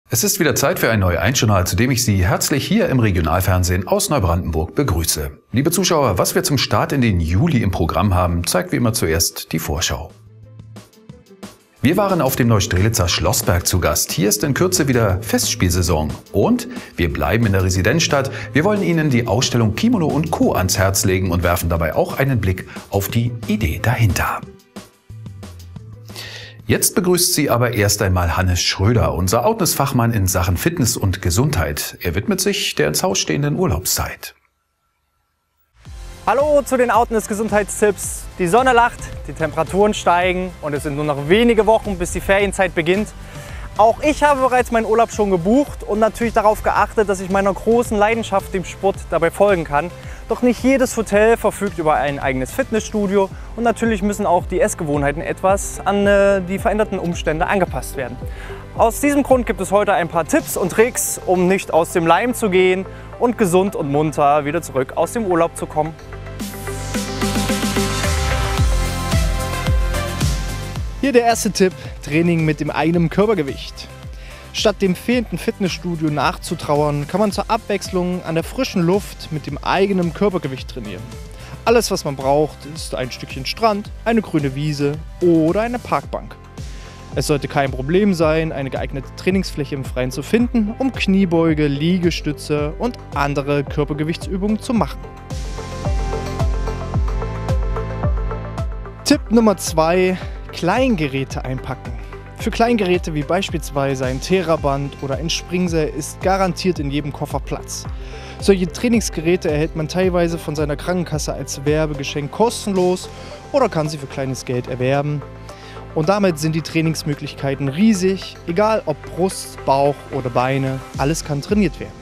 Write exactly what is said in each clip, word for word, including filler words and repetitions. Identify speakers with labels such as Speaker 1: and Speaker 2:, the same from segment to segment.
Speaker 1: Es ist wieder Zeit für ein Neu eins Journal, zu dem ich Sie herzlich hier im Regionalfernsehen aus Neubrandenburg begrüße. Liebe Zuschauer, was wir zum Start in den Juli im Programm haben, zeigt wie immer zuerst die Vorschau. Wir waren auf dem Neustrelitzer Schlossberg zu Gast. Hier ist in Kürze wieder Festspielsaison. Und wir bleiben in der Residenzstadt. Wir wollen Ihnen die Ausstellung Kimono und Co. ans Herz legen und werfen dabei auch einen Blick auf die Idee dahinter. Jetzt begrüßt Sie aber erst einmal Hannes Schröder, unser Outness-Fachmann in Sachen Fitness und Gesundheit. Er widmet sich der ins Haus stehenden Urlaubszeit.
Speaker 2: Hallo zu den Outness-Gesundheitstipps. Die Sonne lacht, die Temperaturen steigen und es sind nur noch wenige Wochen, bis die Ferienzeit beginnt. Auch ich habe bereits meinen Urlaub schon gebucht und natürlich darauf geachtet, dass ich meiner großen Leidenschaft, dem Sport, dabei folgen kann. Doch nicht jedes Hotel verfügt über ein eigenes Fitnessstudio und natürlich müssen auch die Essgewohnheiten etwas an äh, die veränderten Umstände angepasst werden. Aus diesem Grund gibt es heute ein paar Tipps und Tricks, um nicht aus dem Leim zu gehen und gesund und munter wieder zurück aus dem Urlaub zu kommen.
Speaker 3: Hier der erste Tipp: Training mit dem eigenen Körpergewicht. Statt dem fehlenden Fitnessstudio nachzutrauern, kann man zur Abwechslung an der frischen Luft mit dem eigenen Körpergewicht trainieren. Alles, was man braucht, ist ein Stückchen Strand, eine grüne Wiese oder eine Parkbank. Es sollte kein Problem sein, eine geeignete Trainingsfläche im Freien zu finden, um Kniebeuge, Liegestütze und andere Körpergewichtsübungen zu machen. Tipp Nummer zwei: Kleingeräte einpacken. Für Kleingeräte wie beispielsweise ein Theraband oder ein Springseil ist garantiert in jedem Koffer Platz. Solche Trainingsgeräte erhält man teilweise von seiner Krankenkasse als Werbegeschenk kostenlos oder kann sie für kleines Geld erwerben. Und damit sind die Trainingsmöglichkeiten riesig, egal ob Brust, Bauch oder Beine, alles kann trainiert werden.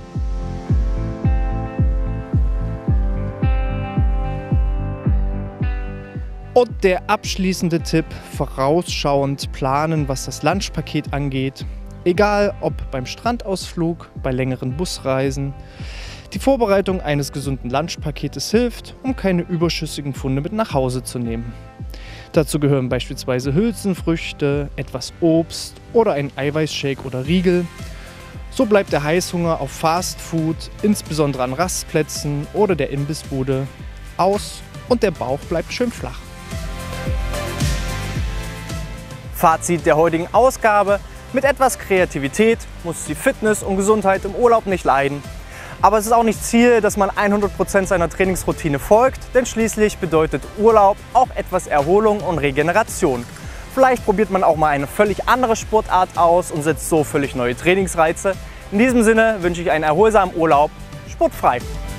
Speaker 3: Und der abschließende Tipp: vorausschauend planen, was das Lunchpaket angeht. Egal ob beim Strandausflug, bei längeren Busreisen. Die Vorbereitung eines gesunden Lunchpaketes hilft, um keine überschüssigen Funde mit nach Hause zu nehmen. Dazu gehören beispielsweise Hülsenfrüchte, etwas Obst oder ein Eiweißshake oder Riegel. So bleibt der Heißhunger auf Fast Food, insbesondere an Rastplätzen oder der Imbissbude, aus und der Bauch bleibt schön flach.
Speaker 2: Fazit der heutigen Ausgabe: Mit etwas Kreativität muss die Fitness und Gesundheit im Urlaub nicht leiden. Aber es ist auch nicht Ziel, dass man hundert Prozent seiner Trainingsroutine folgt, denn schließlich bedeutet Urlaub auch etwas Erholung und Regeneration. Vielleicht probiert man auch mal eine völlig andere Sportart aus und setzt so völlig neue Trainingsreize. In diesem Sinne wünsche ich einen erholsamen Urlaub, sportfrei.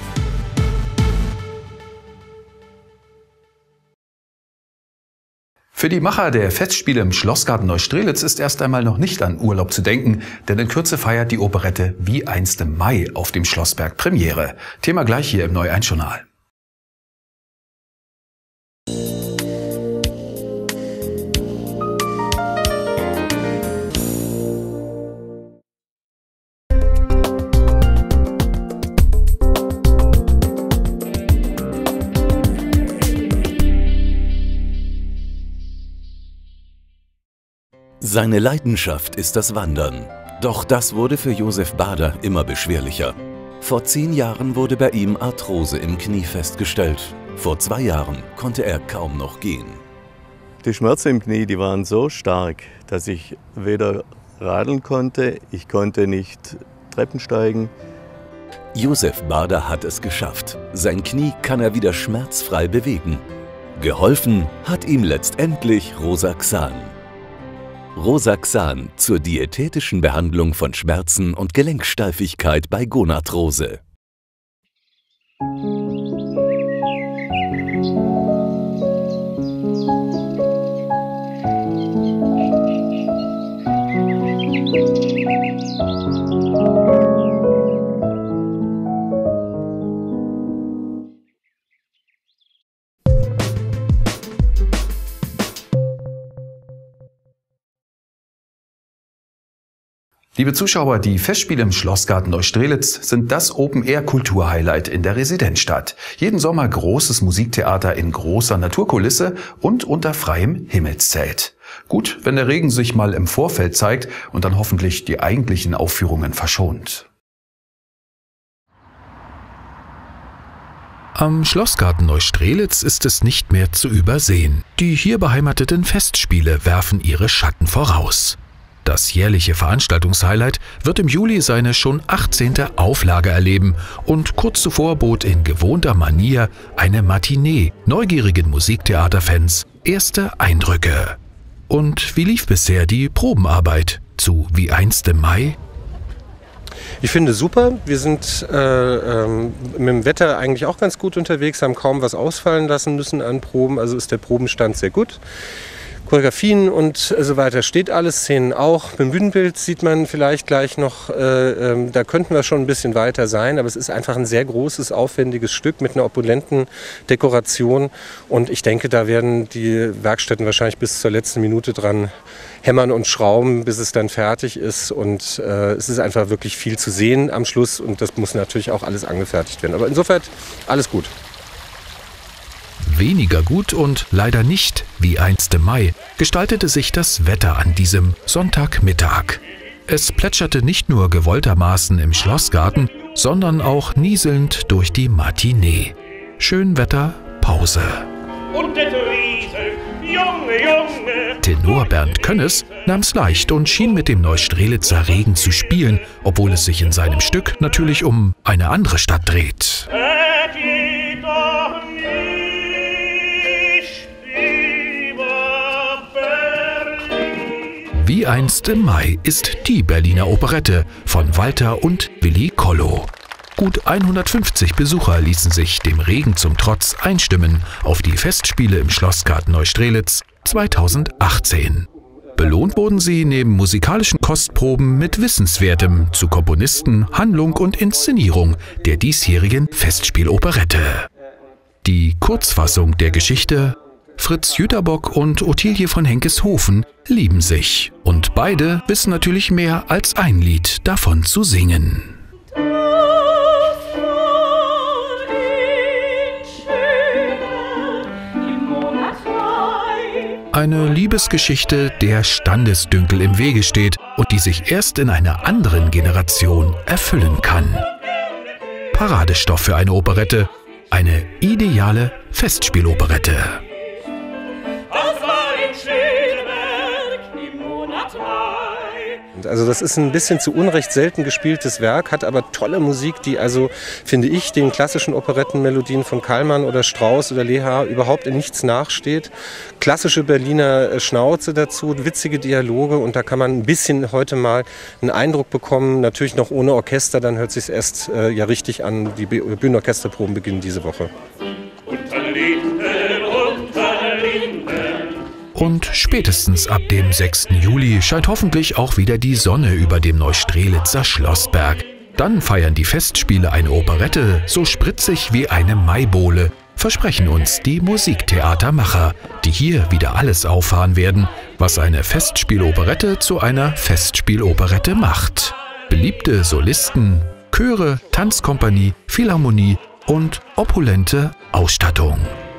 Speaker 1: Für die Macher der Festspiele im Schlossgarten Neustrelitz ist erst einmal noch nicht an Urlaub zu denken, denn in Kürze feiert die Operette Wie einst im Mai auf dem Schlossberg Premiere. Thema gleich hier im Neu eins Journal.
Speaker 4: Seine Leidenschaft ist das Wandern. Doch das wurde für Josef Bader immer beschwerlicher. Vor zehn Jahren wurde bei ihm Arthrose im Knie festgestellt. Vor zwei Jahren konnte er kaum noch gehen.
Speaker 5: Die Schmerzen im Knie, die waren so stark, dass ich weder radeln konnte, ich konnte nicht Treppen steigen.
Speaker 4: Josef Bader hat es geschafft. Sein Knie kann er wieder schmerzfrei bewegen. Geholfen hat ihm letztendlich Rosaxan. Rosaxan zur diätetischen Behandlung von Schmerzen und Gelenksteifigkeit bei Gonarthrose.
Speaker 1: Liebe Zuschauer, die Festspiele im Schlossgarten Neustrelitz sind das Open-Air-Kultur-Highlight in der Residenzstadt. Jeden Sommer großes Musiktheater in großer Naturkulisse und unter freiem Himmelszelt. Gut, wenn der Regen sich mal im Vorfeld zeigt und dann hoffentlich die eigentlichen Aufführungen verschont. Am Schlossgarten Neustrelitz ist es nicht mehr zu übersehen. Die hier beheimateten Festspiele werfen ihre Schatten voraus. Das jährliche Veranstaltungshighlight wird im Juli seine schon achtzehnte Auflage erleben und kurz zuvor bot in gewohnter Manier eine Matinee neugierigen Musiktheaterfans erste Eindrücke. Und wie lief bisher die Probenarbeit zu Wie einst im Mai?
Speaker 6: Ich finde super. Wir sind äh, ähm, mit dem Wetter eigentlich auch ganz gut unterwegs, haben kaum was ausfallen lassen müssen an Proben. Also ist der Probenstand sehr gut. Choreografien und so weiter steht alles, Szenen auch. Beim Bühnenbild sieht man vielleicht gleich noch, äh, äh, da könnten wir schon ein bisschen weiter sein, aber es ist einfach ein sehr großes, aufwendiges Stück mit einer opulenten Dekoration und ich denke, da werden die Werkstätten wahrscheinlich bis zur letzten Minute dran hämmern und schrauben, bis es dann fertig ist und äh, es ist einfach wirklich viel zu sehen am Schluss und das muss natürlich auch alles angefertigt werden. Aber insofern alles gut.
Speaker 1: Weniger gut und leider nicht wie einst im Mai gestaltete sich das Wetter an diesem Sonntagmittag. Es plätscherte nicht nur gewolltermaßen im Schlossgarten, sondern auch nieselnd durch die Matinee. Schönwetter, Pause. Und der Riese, Junge, Junge. Tenor Bernd Könnes nahm's leicht und schien mit dem Neustrelitzer Regen zu spielen, obwohl es sich in seinem Stück natürlich um eine andere Stadt dreht. Wie einst im Mai ist die Berliner Operette von Walter und Willi Kollow. Gut hundertfünfzig Besucher ließen sich dem Regen zum Trotz einstimmen auf die Festspiele im Schlossgarten Neustrelitz zweitausendachtzehn. Belohnt wurden sie neben musikalischen Kostproben mit Wissenswertem zu Komponisten, Handlung und Inszenierung der diesjährigen Festspieloperette. Die Kurzfassung der Geschichte: Fritz Jüterbock und Ottilie von Henkeshofen lieben sich und beide wissen natürlich mehr als ein Lied davon zu singen. Eine Liebesgeschichte, der Standesdünkel im Wege steht und die sich erst in einer anderen Generation erfüllen kann. Paradestoff für eine Operette, eine ideale Festspieloperette.
Speaker 6: Also das ist ein bisschen zu Unrecht selten gespieltes Werk, hat aber tolle Musik, die also, finde ich, den klassischen Operettenmelodien von Kallmann oder Strauss oder Lehar überhaupt in nichts nachsteht. Klassische Berliner Schnauze dazu, witzige Dialoge und da kann man ein bisschen heute mal einen Eindruck bekommen, natürlich noch ohne Orchester, dann hört sich es erst äh, ja richtig an. Die Bühnenorchesterproben beginnen diese Woche.
Speaker 1: Und spätestens ab dem sechsten Juli scheint hoffentlich auch wieder die Sonne über dem Neustrelitzer Schlossberg. Dann feiern die Festspiele eine Operette so spritzig wie eine Maibowle, versprechen uns die Musiktheatermacher, die hier wieder alles auffahren werden, was eine Festspieloperette zu einer Festspieloperette macht. Beliebte Solisten, Chöre, Tanzkompanie, Philharmonie und opulente Ausstattung.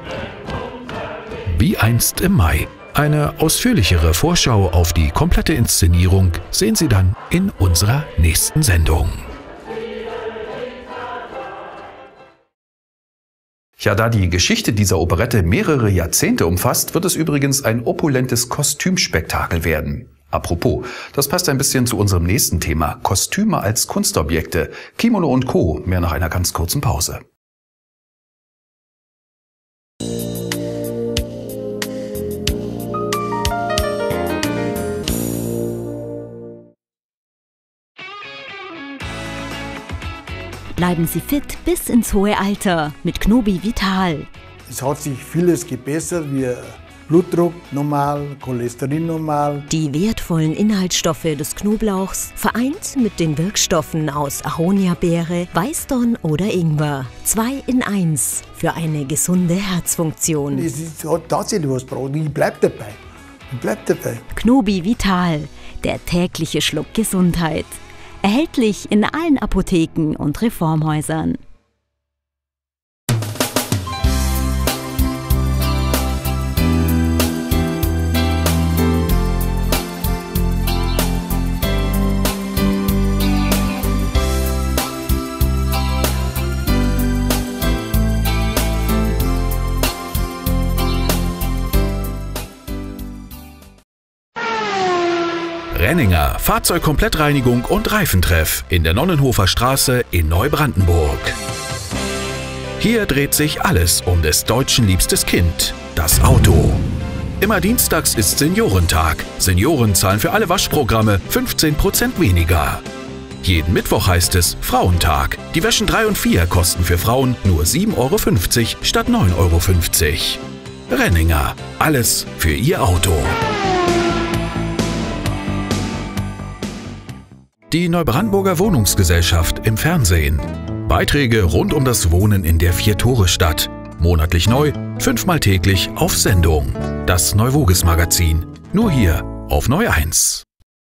Speaker 1: Wie einst im Mai. Eine ausführlichere Vorschau auf die komplette Inszenierung sehen Sie dann in unserer nächsten Sendung. Ja, da die Geschichte dieser Operette mehrere Jahrzehnte umfasst, wird es übrigens ein opulentes Kostümspektakel werden. Apropos, das passt ein bisschen zu unserem nächsten Thema: Kostüme als Kunstobjekte, Kimono und Co. Mehr nach einer ganz kurzen Pause.
Speaker 7: Bleiben Sie fit bis ins hohe Alter mit Knobi Vital.
Speaker 8: Es hat sich vieles gebessert, wie Blutdruck normal, Cholesterin normal.
Speaker 7: Die wertvollen Inhaltsstoffe des Knoblauchs vereint mit den Wirkstoffen aus Aronia-Beere, Weißdorn oder Ingwer. Zwei in eins für eine gesunde Herzfunktion.
Speaker 8: Es ist, hat tatsächlich was gebracht. Ich bleib dabei. Ich bleib dabei.
Speaker 7: Knobi Vital. Der tägliche Schluck Gesundheit. Erhältlich in allen Apotheken und Reformhäusern.
Speaker 1: Renninger Fahrzeugkomplettreinigung und Reifentreff in der Nonnenhofer Straße in Neubrandenburg. Hier dreht sich alles um des Deutschen liebstes Kind, das Auto. Immer dienstags ist Seniorentag. Senioren zahlen für alle Waschprogramme fünfzehn Prozent weniger. Jeden Mittwoch heißt es Frauentag. Die Wäschen drei und vier kosten für Frauen nur sieben Euro fünfzig statt neun Euro fünfzig. Renninger, alles für Ihr Auto. Die Neubrandenburger Wohnungsgesellschaft im Fernsehen. Beiträge rund um das Wohnen in der Vier-Tore-Stadt. Monatlich neu, fünfmal täglich auf Sendung. Das Neuvoges-Magazin. Nur hier auf Neu eins.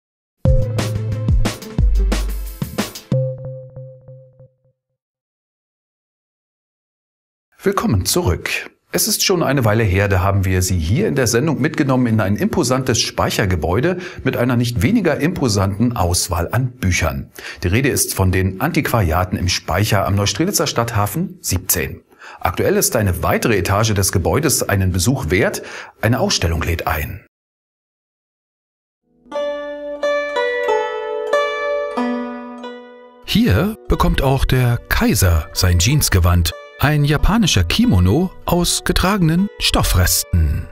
Speaker 1: Willkommen zurück. Es ist schon eine Weile her, da haben wir Sie hier in der Sendung mitgenommen in ein imposantes Speichergebäude mit einer nicht weniger imposanten Auswahl an Büchern. Die Rede ist von den Antiquariaten im Speicher am Neustrelitzer Stadthafen siebzehn. Aktuell ist eine weitere Etage des Gebäudes einen Besuch wert. Eine Ausstellung lädt ein. Hier bekommt auch der Kaiser sein Jeansgewand. Ein japanischer Kimono aus getragenen Stoffresten.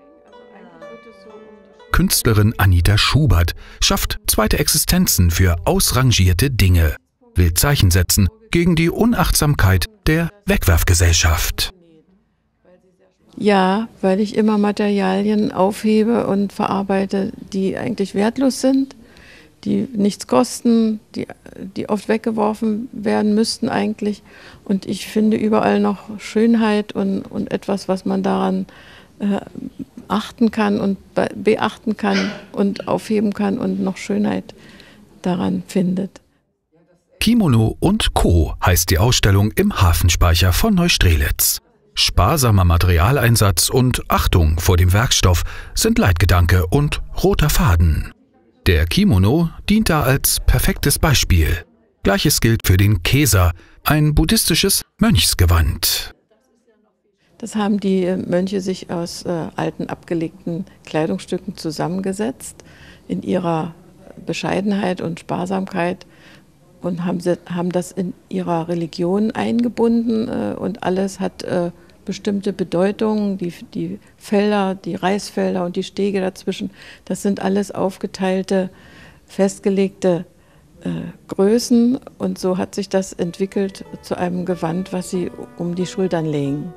Speaker 1: Künstlerin Anita Schubert schafft zweite Existenzen für ausrangierte Dinge, will Zeichen setzen gegen die Unachtsamkeit der Wegwerfgesellschaft.
Speaker 9: Ja, weil ich immer Materialien aufhebe und verarbeite, die eigentlich wertlos sind, die nichts kosten, die, die oft weggeworfen werden müssten eigentlich. Und ich finde überall noch Schönheit und, und etwas, was man daran äh, achten kann und be beachten kann und aufheben kann und noch Schönheit daran findet.
Speaker 1: Kimono und Co. heißt die Ausstellung im Hafenspeicher von Neustrelitz. Sparsamer Materialeinsatz und Achtung vor dem Werkstoff sind Leitgedanke und roter Faden. Der Kimono dient da als perfektes Beispiel. Gleiches gilt für den Kesa, ein buddhistisches Mönchsgewand.
Speaker 9: Das haben die Mönche sich aus äh, alten, abgelegten Kleidungsstücken zusammengesetzt, in ihrer Bescheidenheit und Sparsamkeit und haben, sie, haben das in ihrer Religion eingebunden äh, und alles hat äh, bestimmte Bedeutungen, die, die Felder, die Reisfelder und die Stege dazwischen, das sind alles aufgeteilte, festgelegte äh, Größen und so hat sich das entwickelt zu einem Gewand, was sie um die Schultern legen.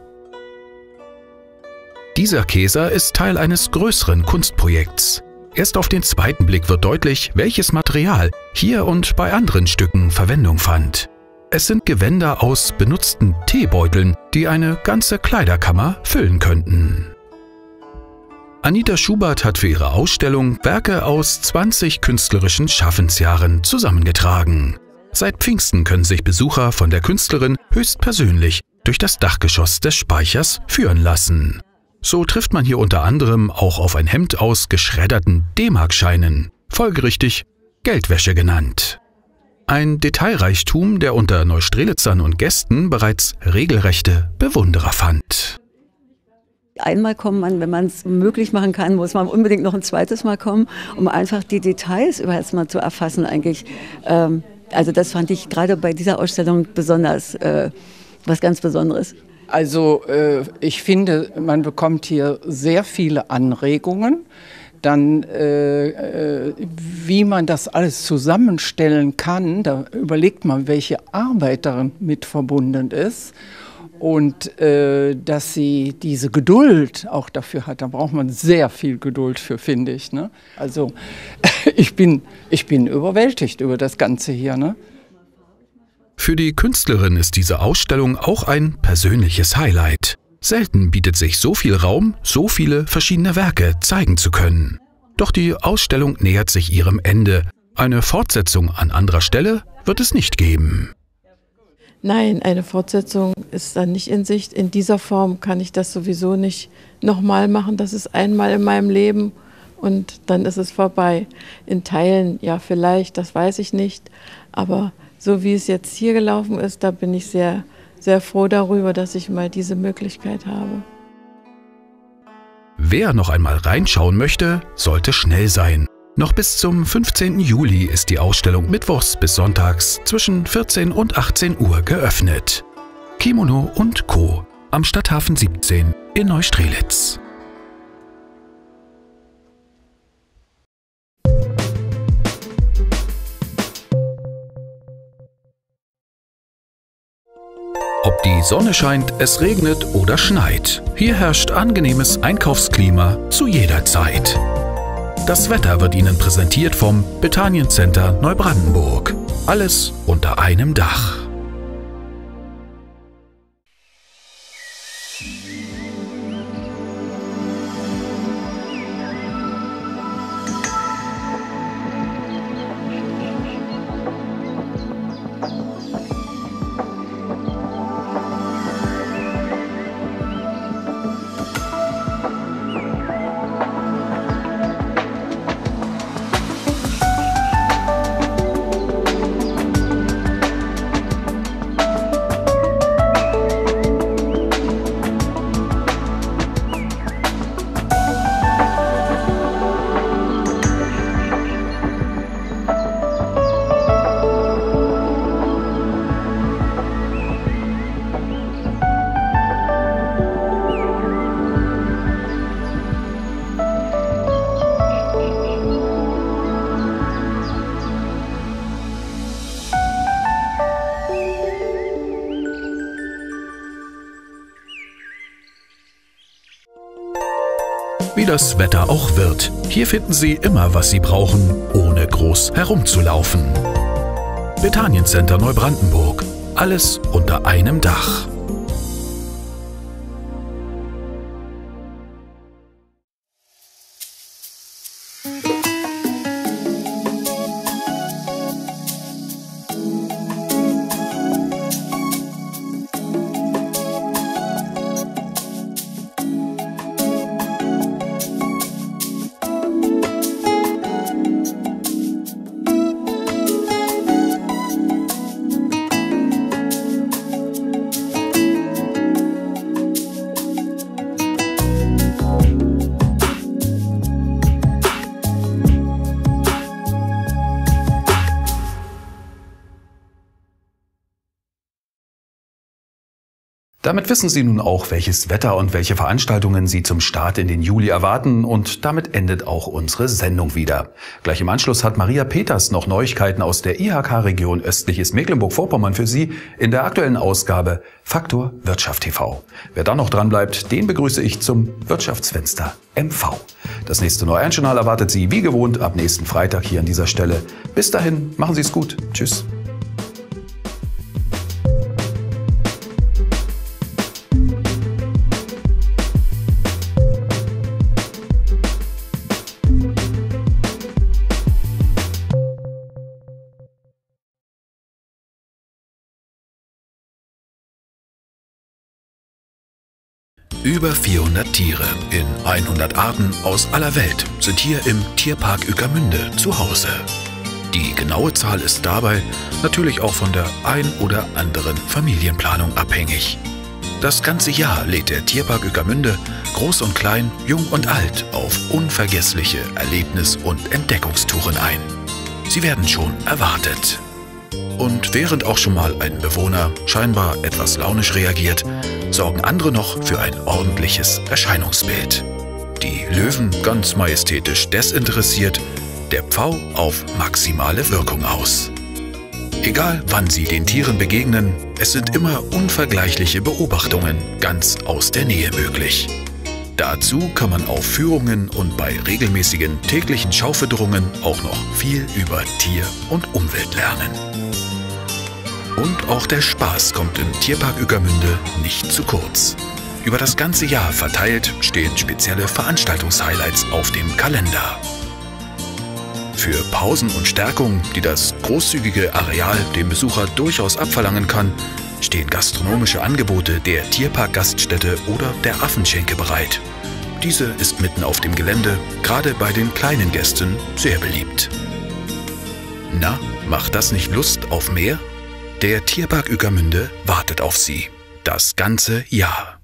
Speaker 1: Dieser Kesa ist Teil eines größeren Kunstprojekts. Erst auf den zweiten Blick wird deutlich, welches Material hier und bei anderen Stücken Verwendung fand. Es sind Gewänder aus benutzten Teebeuteln, die eine ganze Kleiderkammer füllen könnten. Anita Schubert hat für ihre Ausstellung Werke aus zwanzig künstlerischen Schaffensjahren zusammengetragen. Seit Pfingsten können sich Besucher von der Künstlerin höchstpersönlich durch das Dachgeschoss des Speichers führen lassen. So trifft man hier unter anderem auch auf ein Hemd aus geschredderten D-Mark-Scheinen, folgerichtig Geldwäsche genannt. Ein Detailreichtum, der unter Neustrelitzern und Gästen bereits regelrechte Bewunderer fand.
Speaker 10: Einmal kommt man, wenn man es möglich machen kann, muss man unbedingt noch ein zweites Mal kommen, um einfach die Details überhaupt mal zu erfassen eigentlich. Ähm, also das fand ich gerade bei dieser Ausstellung besonders äh, was ganz Besonderes.
Speaker 11: Also äh, ich finde, man bekommt hier sehr viele Anregungen. Dann, äh, äh, wie man das alles zusammenstellen kann, da überlegt man, welche Arbeit darin mit verbunden ist. Und äh, dass sie diese Geduld auch dafür hat, da braucht man sehr viel Geduld für, finde ich. Ne? Also ich bin, ich bin überwältigt über das Ganze hier. Ne?
Speaker 1: Für die Künstlerin ist diese Ausstellung auch ein persönliches Highlight. Selten bietet sich so viel Raum, so viele verschiedene Werke zeigen zu können. Doch die Ausstellung nähert sich ihrem Ende. Eine Fortsetzung an anderer Stelle wird es nicht geben.
Speaker 9: Nein, eine Fortsetzung ist dann nicht in Sicht. In dieser Form kann ich das sowieso nicht nochmal machen. Das ist einmal in meinem Leben und dann ist es vorbei. In Teilen, ja vielleicht, das weiß ich nicht. Aber so wie es jetzt hier gelaufen ist, da bin ich sehr, sehr froh darüber, dass ich mal diese Möglichkeit habe.
Speaker 1: Wer noch einmal reinschauen möchte, sollte schnell sein. Noch bis zum fünfzehnten Juli ist die Ausstellung mittwochs bis sonntags zwischen vierzehn und achtzehn Uhr geöffnet. Kimono und Co. am Stadthafen siebzehn in Neustrelitz. Ob die Sonne scheint, es regnet oder schneit, hier herrscht angenehmes Einkaufsklima zu jeder Zeit. Das Wetter wird Ihnen präsentiert vom Bethanien Center Neubrandenburg. Alles unter einem Dach. Wie das Wetter auch wird, hier finden Sie immer, was Sie brauchen, ohne groß herumzulaufen. Bethanien Center Neubrandenburg. Alles unter einem Dach. Damit wissen Sie nun auch, welches Wetter und welche Veranstaltungen Sie zum Start in den Juli erwarten, und damit endet auch unsere Sendung wieder. Gleich im Anschluss hat Maria Peters noch Neuigkeiten aus der I H K-Region Östliches Mecklenburg-Vorpommern für Sie in der aktuellen Ausgabe Faktor Wirtschaft T V. Wer da noch dran bleibt, den begrüße ich zum Wirtschaftsfenster M V. Das nächste Neu-eins-Journal erwartet Sie wie gewohnt ab nächsten Freitag hier an dieser Stelle. Bis dahin, machen Sie es gut. Tschüss. Über vierhundert Tiere in hundert Arten aus aller Welt sind hier im Tierpark Ueckermünde zu Hause. Die genaue Zahl ist dabei natürlich auch von der ein oder anderen Familienplanung abhängig. Das ganze Jahr lädt der Tierpark Ueckermünde Groß und Klein, Jung und Alt auf unvergessliche Erlebnis- und Entdeckungstouren ein. Sie werden schon erwartet. Und während auch schon mal ein Bewohner scheinbar etwas launisch reagiert, sorgen andere noch für ein ordentliches Erscheinungsbild. Die Löwen ganz majestätisch desinteressiert, der Pfau auf maximale Wirkung aus. Egal wann Sie den Tieren begegnen, es sind immer unvergleichliche Beobachtungen ganz aus der Nähe möglich. Dazu kann man auf Führungen und bei regelmäßigen täglichen Schaufütterungen auch noch viel über Tier und Umwelt lernen. Und auch der Spaß kommt im Tierpark Ueckermünde nicht zu kurz. Über das ganze Jahr verteilt stehen spezielle Veranstaltungshighlights auf dem Kalender. Für Pausen und Stärkung, die das großzügige Areal dem Besucher durchaus abverlangen kann, stehen gastronomische Angebote der Tierpark-Gaststätte oder der Affenschenke bereit. Diese ist mitten auf dem Gelände, gerade bei den kleinen Gästen, sehr beliebt. Na, macht das nicht Lust auf mehr? Der Tierpark Ueckermünde wartet auf Sie. Das ganze Jahr.